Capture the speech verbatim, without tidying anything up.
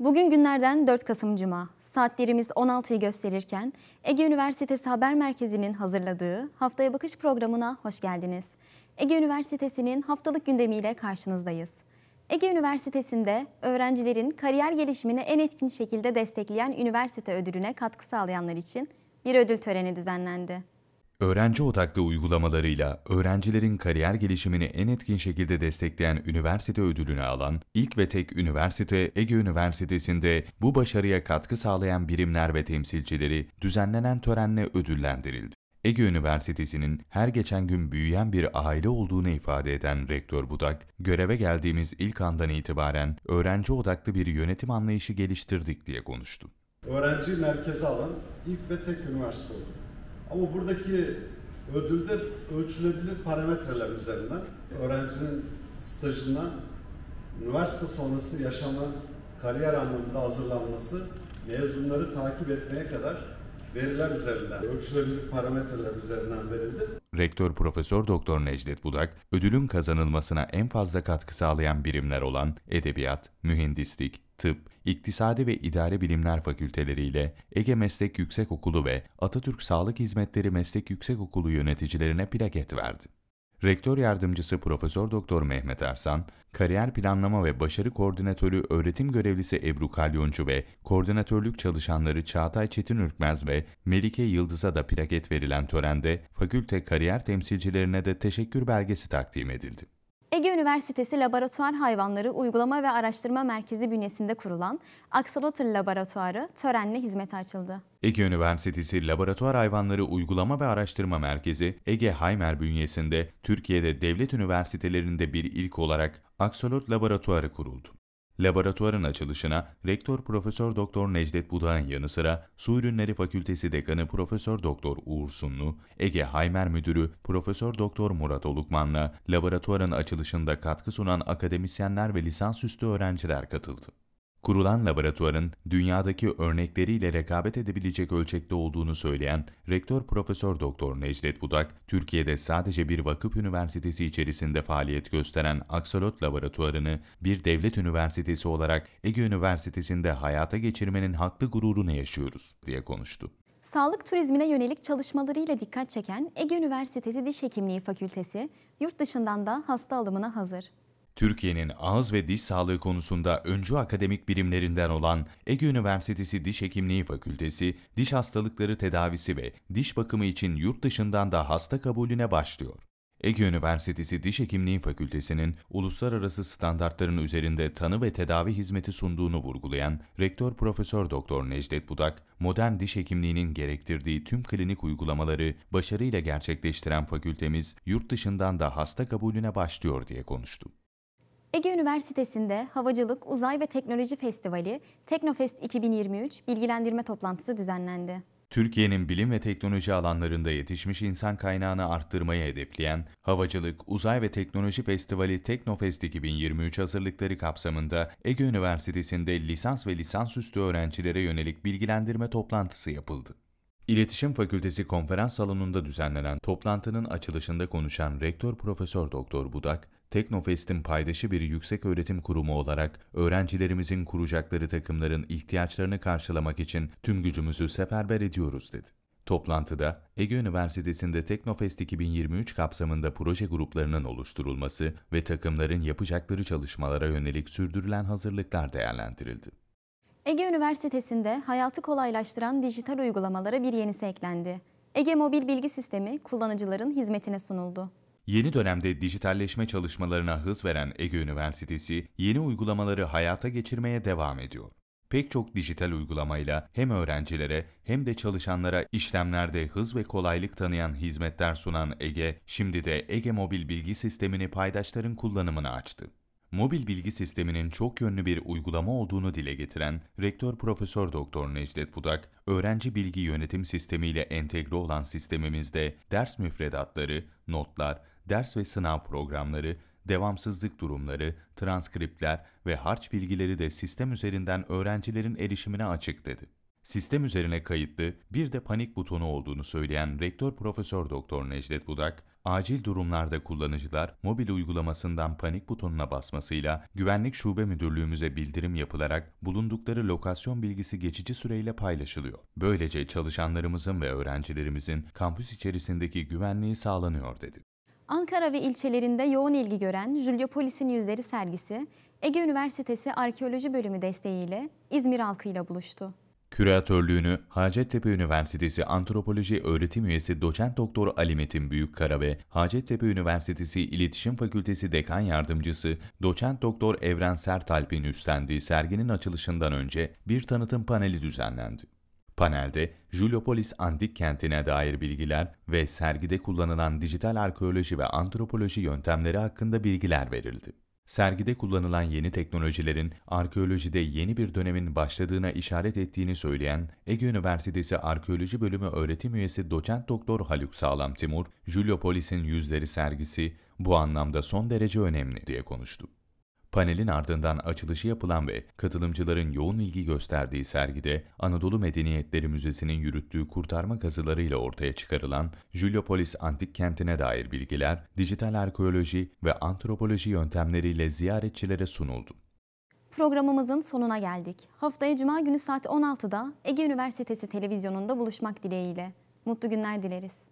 Bugün günlerden dört Kasım Cuma. Saatlerimiz on altıyı gösterirken Ege Üniversitesi Haber Merkezi'nin hazırladığı Haftaya Bakış programına hoş geldiniz. Ege Üniversitesi'nin haftalık gündemiyle karşınızdayız. Ege Üniversitesi'nde öğrencilerin kariyer gelişimini en etkin şekilde destekleyen üniversite ödülüne katkı sağlayanlar için bir ödül töreni düzenlendi. Öğrenci odaklı uygulamalarıyla öğrencilerin kariyer gelişimini en etkin şekilde destekleyen üniversite ödülünü alan ilk ve tek üniversite Ege Üniversitesi'nde bu başarıya katkı sağlayan birimler ve temsilcileri düzenlenen törenle ödüllendirildi. Ege Üniversitesi'nin her geçen gün büyüyen bir aile olduğunu ifade eden Rektör Budak, göreve geldiğimiz ilk andan itibaren öğrenci odaklı bir yönetim anlayışı geliştirdik diye konuştu. Öğrenciyi merkeze alan ilk ve tek üniversite oldu. Ama buradaki ödülde ölçülebilir parametreler üzerinden öğrencinin stajına, üniversite sonrası yaşama, kariyer anlamında hazırlanması, mezunları takip etmeye kadar veriler üzerinden, ölçülebilir parametreler üzerinden verildi. Rektör Profesör Doktor Necdet Budak, ödülün kazanılmasına en fazla katkı sağlayan birimler olan Edebiyat, Mühendislik, Tıp, İktisadi ve İdari Bilimler Fakülteleriyle Ege Meslek Yüksekokulu ve Atatürk Sağlık Hizmetleri Meslek Yüksekokulu yöneticilerine plaket verdi. Rektör Yardımcısı Profesör Doktor Mehmet Ersan, Kariyer Planlama ve Başarı Koordinatörü Öğretim Görevlisi Ebru Kalyoncu ve koordinatörlük çalışanları Çağatay Çetin Ürkmez ve Melike Yıldız'a da plaket verilen törende fakülte kariyer temsilcilerine de teşekkür belgesi takdim edildi. Ege Üniversitesi Laboratuvar Hayvanları Uygulama ve Araştırma Merkezi bünyesinde kurulan Axolotl Laboratuvarı törenle hizmete açıldı. Ege Üniversitesi Laboratuvar Hayvanları Uygulama ve Araştırma Merkezi, Ege Haymer bünyesinde Türkiye'de devlet üniversitelerinde bir ilk olarak Axolotl Laboratuvarı kuruldu. Laboratuvarın açılışına Rektör Profesör Doktor Necdet Budak'ın yanı sıra Su Ürünleri Fakültesi Dekanı Profesör Doktor Uğur Sunlu, Ege Haymer Müdürü Profesör Doktor Murat Olukman'la laboratuvarın açılışında katkı sunan akademisyenler ve lisansüstü öğrenciler katıldı. Kurulan laboratuvarın dünyadaki örnekleriyle rekabet edebilecek ölçekte olduğunu söyleyen Rektör Profesör Doktor Necdet Budak, Türkiye'de sadece bir vakıf üniversitesi içerisinde faaliyet gösteren Axolotl Laboratuvarını bir devlet üniversitesi olarak Ege Üniversitesi'nde hayata geçirmenin haklı gururunu yaşıyoruz diye konuştu. Sağlık turizmine yönelik çalışmalarıyla dikkat çeken Ege Üniversitesi Diş Hekimliği Fakültesi, yurt dışından da hasta alımına hazır. Türkiye'nin ağız ve diş sağlığı konusunda öncü akademik birimlerinden olan Ege Üniversitesi Diş Hekimliği Fakültesi, diş hastalıkları tedavisi ve diş bakımı için yurt dışından da hasta kabulüne başlıyor. Ege Üniversitesi Diş Hekimliği Fakültesi'nin uluslararası standartların üzerinde tanı ve tedavi hizmeti sunduğunu vurgulayan Rektör Profesör Doktor Necdet Budak, modern diş hekimliğinin gerektirdiği tüm klinik uygulamaları başarıyla gerçekleştiren fakültemiz yurt dışından da hasta kabulüne başlıyor diye konuştu. Ege Üniversitesi'nde Havacılık, Uzay ve Teknoloji Festivali, Teknofest iki bin yirmi üç bilgilendirme toplantısı düzenlendi. Türkiye'nin bilim ve teknoloji alanlarında yetişmiş insan kaynağını arttırmayı hedefleyen Havacılık, Uzay ve Teknoloji Festivali Teknofest iki bin yirmi üç hazırlıkları kapsamında Ege Üniversitesi'nde lisans ve lisansüstü öğrencilere yönelik bilgilendirme toplantısı yapıldı. İletişim Fakültesi konferans salonunda düzenlenen toplantının açılışında konuşan Rektör Profesör Doktor Budak, Teknofest'in paydaşı bir yükseköğretim kurumu olarak öğrencilerimizin kuracakları takımların ihtiyaçlarını karşılamak için tüm gücümüzü seferber ediyoruz dedi. Toplantıda Ege Üniversitesi'nde Teknofest iki bin yirmi üç kapsamında proje gruplarının oluşturulması ve takımların yapacakları çalışmalara yönelik sürdürülen hazırlıklar değerlendirildi. Ege Üniversitesi'nde hayatı kolaylaştıran dijital uygulamalara bir yenisi eklendi. Ege Mobil Bilgi Sistemi kullanıcıların hizmetine sunuldu. Yeni dönemde dijitalleşme çalışmalarına hız veren Ege Üniversitesi, yeni uygulamaları hayata geçirmeye devam ediyor. Pek çok dijital uygulamayla hem öğrencilere hem de çalışanlara işlemlerde hız ve kolaylık tanıyan hizmetler sunan Ege, şimdi de Ege Mobil Bilgi Sistemi'ni paydaşların kullanımına açtı. Mobil bilgi sisteminin çok yönlü bir uygulama olduğunu dile getiren Rektör Profesör Doktor Necdet Budak, öğrenci bilgi yönetim sistemiyle entegre olan sistemimizde ders müfredatları, notlar, ders ve sınav programları, devamsızlık durumları, transkriptler ve harç bilgileri de sistem üzerinden öğrencilerin erişimine açık dedi. Sistem üzerine kayıtlı bir de panik butonu olduğunu söyleyen Rektör Profesör Doktor Necdet Budak, Acil durumlarda kullanıcılar mobil uygulamasından panik butonuna basmasıyla Güvenlik Şube Müdürlüğümüze bildirim yapılarak bulundukları lokasyon bilgisi geçici süreyle paylaşılıyor. Böylece çalışanlarımızın ve öğrencilerimizin kampüs içerisindeki güvenliği sağlanıyor dedi. Ankara ve ilçelerinde yoğun ilgi gören Juliopolis'in Yüzleri sergisi, Ege Üniversitesi Arkeoloji Bölümü desteğiyle İzmir halkıyla buluştu. Küratörlüğünü Hacettepe Üniversitesi Antropoloji Öğretim Üyesi Doçent Doktor Ali Metin Büyükkara ve Hacettepe Üniversitesi İletişim Fakültesi Dekan Yardımcısı Doçent Doktor Evren Sertalp'in üstlendiği serginin açılışından önce bir tanıtım paneli düzenlendi. Panelde, Juliopolis antik kentine dair bilgiler ve sergide kullanılan dijital arkeoloji ve antropoloji yöntemleri hakkında bilgiler verildi. Sergide kullanılan yeni teknolojilerin arkeolojide yeni bir dönemin başladığına işaret ettiğini söyleyen Ege Üniversitesi Arkeoloji Bölümü öğretim üyesi Doçent Doktor Haluk Sağlam Timur, Juliopolis'in Yüzleri sergisi bu anlamda son derece önemli diye konuştu. Panelin ardından açılışı yapılan ve katılımcıların yoğun ilgi gösterdiği sergide Anadolu Medeniyetleri Müzesi'nin yürüttüğü kurtarma kazılarıyla ortaya çıkarılan Juliopolis antik kentine dair bilgiler, dijital arkeoloji ve antropoloji yöntemleriyle ziyaretçilere sunuldu. Programımızın sonuna geldik. Haftaya Cuma günü saat on altıda Ege Üniversitesi televizyonunda buluşmak dileğiyle. Mutlu günler dileriz.